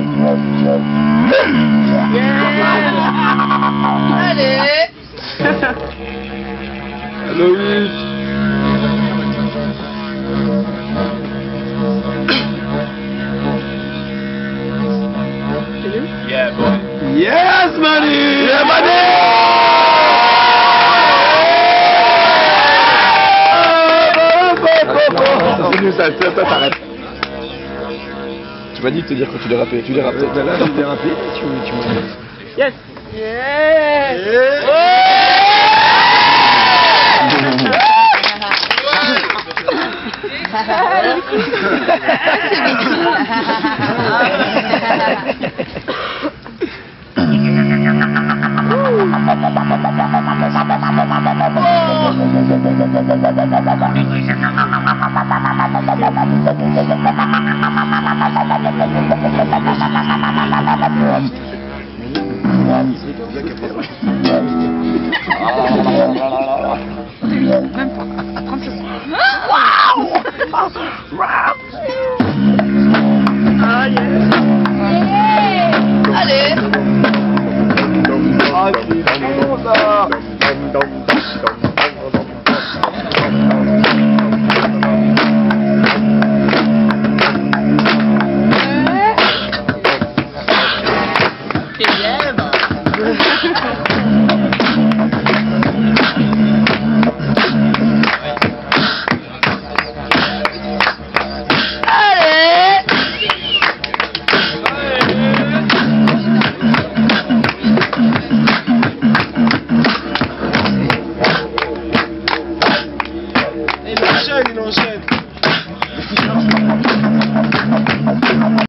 Allez. Loïc. Yeah, boy. Yes, Manu! Yeah, Manu! C'est nul, ça, toi t'arrêtes. Tu m'as dit de te dire quand tu dérapais, tu dérapais. Là, j'ai dérapé, tu m'as dit. Yes. Yeah.